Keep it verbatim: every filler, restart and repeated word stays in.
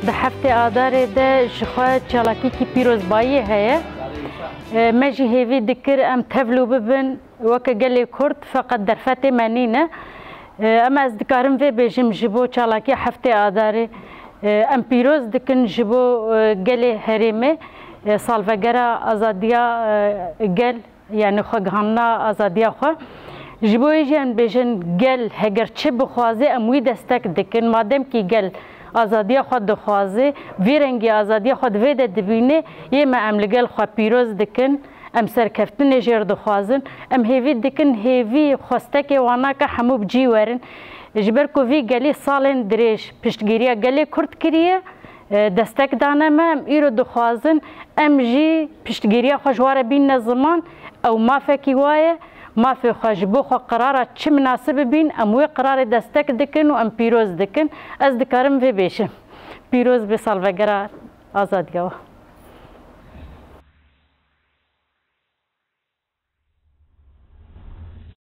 ده هفته آذار ده شخوات چالاکی کی پیروزبایی هست. ماجی هیوی دکر ام تفلو ببن وک گلی کرد فقط در فتح منی نه. اما از دکارم و بیشم جبو چالاکی هفته آذار ام پیروز دکن جبو گلی هریمه سالفگرا آزادیا گل یعنی خواهنا آزادیا خو. جبوی جن بیشن گل هگر چه بخوازه اموی دستک دکن مادم کی گل آزادی خود دخوازه ویرنگی آزادی خود وید دبینه یه ما ام لگل خو پیروز دکن ام سرکفتن جر دخوازن ام هیوی دکن هیوی خواسته که وانا که همو بجی ورن جبر کو وی گلی سالن دریش پشتگیری گلی کرد کریه دستک دانه ما ام ایرو دخوازن ام جی پشتگیری خوشواره بین زمان او ما فکی وایه ما في خجبو خو قرارات چه مناسب بین اموی قرار دستک دکن و ام پیروز دکن از دکارم و بیشم پیروز به سالوگرا آزادیه